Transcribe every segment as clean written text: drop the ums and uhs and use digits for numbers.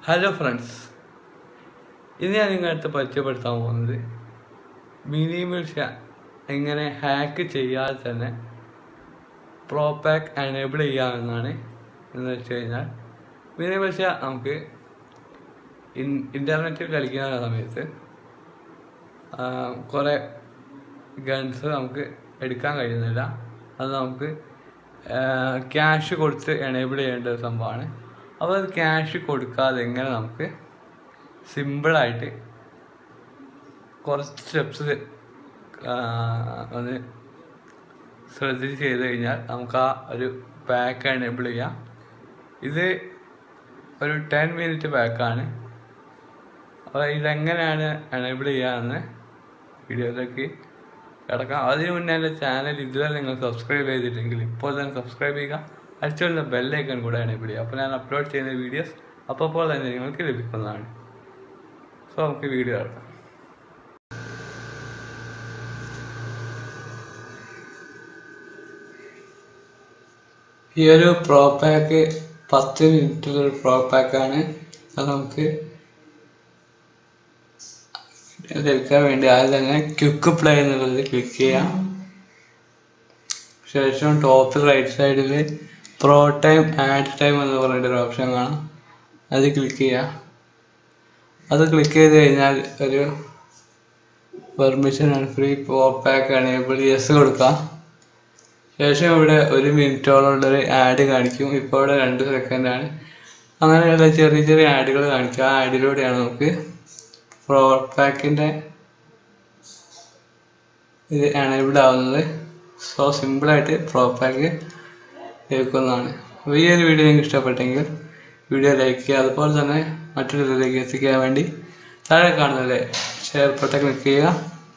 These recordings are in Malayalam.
ഹലോ ഫ്രണ്ട്സ്, ഇന്ന് ഞാൻ നിങ്ങളടുത്ത് പരിചയപ്പെടുത്താൻ പോകുന്നത് മിനിമിൽഷ്യ എങ്ങനെ ഹാക്ക് ചെയ്യാതെ തന്നെ പ്രോപാക്ക് എനേബിൾ ചെയ്യാമെന്നാണ്. എന്ന് വെച്ച് കഴിഞ്ഞാൽ മിനിമിൽഷ്യ നമുക്ക് ഇൻ്റർനെറ്റിൽ കളിക്കുന്ന സമയത്ത് കുറേ ഗൺസ് നമുക്ക് എടുക്കാൻ കഴിയുന്നില്ല. അത് നമുക്ക് ക്യാഷ് കൊടുത്ത് എനേബിൾ ചെയ്യേണ്ട ഒരു സംഭവമാണ്. അപ്പോൾ അത് ക്യാഷ് കൊടുക്കാതെ എങ്ങനെ നമുക്ക് സിമ്പിളായിട്ട് കുറച്ച് സ്റ്റെപ്സ് ഒന്ന് ശ്രദ്ധിച്ച് ചെയ്ത് കഴിഞ്ഞാൽ നമുക്ക് ആ ഒരു പാക്ക് എനേബിൾ ചെയ്യാം. ഇത് ഒരു 10 മിനിറ്റ് പാക്കാണ്. അപ്പോൾ ഇതെങ്ങനെയാണ് എനേബിൾ ചെയ്യാമെന്ന് വീഡിയോയിലേക്ക് കിടക്കാം. അതിന് മുന്നേ എൻ്റെ ചാനൽ ഇതുവരെ നിങ്ങൾ സബ്സ്ക്രൈബ് ചെയ്തില്ലെങ്കിൽ ഇപ്പോൾ തന്നെ സബ്സ്ക്രൈബ് ചെയ്യുക. അടുത്തുള്ള ബെല്ലൈക്കൺ കൂടെ എനേബിൾ ചെയ്യുക. അപ്പോൾ ഞാൻ അപ്ലോഡ് ചെയ്യുന്ന വീഡിയോസ് അപ്പോൾ തന്നെ നിങ്ങൾക്ക് ലഭിക്കുന്നതാണ്. സോ നമുക്ക് വീഡിയോ എടുക്കാം. ഈ ഒരു പ്രോ പാക്ക് 10 മിനിറ്റുള്ള പ്രോ പാക്കാണ്. അത് നമുക്ക് ലഭിക്കാൻ വേണ്ടി ആദ്യം തന്നെ ക്വിക്ക് പ്ലേ എന്നുള്ളത് ക്ലിക്ക് ചെയ്യാം. ശേഷം ടോപ്പ് റൈറ്റ് സൈഡിൽ പ്രോ ടൈം ആഡ് ടൈം എന്ന് പറഞ്ഞിട്ടൊരു ഓപ്ഷൻ കാണാം. അത് ക്ലിക്ക് ചെയ്യാം. അത് ക്ലിക്ക് ചെയ്ത് കഴിഞ്ഞാൽ ഒരു permission and free pro pack enable yes കൊടുക്കാം. ശേഷം ഇവിടെ 1 മിനിറ്റോളമുള്ളൊരു ആഡ് കാണിക്കും. ഇപ്പോൾ ഇവിടെ 2 സെക്കൻഡാണ്. അങ്ങനെയുള്ള ചെറിയ ചെറിയ ആഡുകൾ കാണിക്കും. ആ ആഡിലൂടെയാണ് നമുക്ക് പ്രോ പാക്കിൻ്റെ ഇത് എനേബിൾഡ് ആവുന്നത്. സോ സിമ്പിളായിട്ട് പ്രോ പാക്ക് ലഭിക്കുന്നതാണ്. അപ്പോൾ ഈ ഒരു വീഡിയോ നിങ്ങൾക്ക് ഇഷ്ടപ്പെട്ടെങ്കിൽ വീഡിയോ ലൈക്ക് ചെയ്യുക. അതുപോലെ തന്നെ മറ്റുള്ളവരിലേക്ക് എത്തിക്കാൻ വേണ്ടി താഴെ കാണുന്നത് ഷെയർ ബട്ടൺ ക്ലിക്ക് ചെയ്യുക.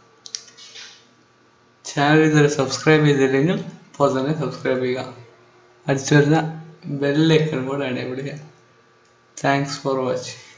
ചാനൽ ഇതുവരെ സബ്സ്ക്രൈബ് ചെയ്തില്ലെങ്കിൽ ഇപ്പോൾ തന്നെ സബ്സ്ക്രൈബ് ചെയ്യുക. അടുത്ത് വരുന്ന ബെല്ലൈക്കൺ കൂടെ എനേബിൾ ചെയ്യുക. Thanks for watching.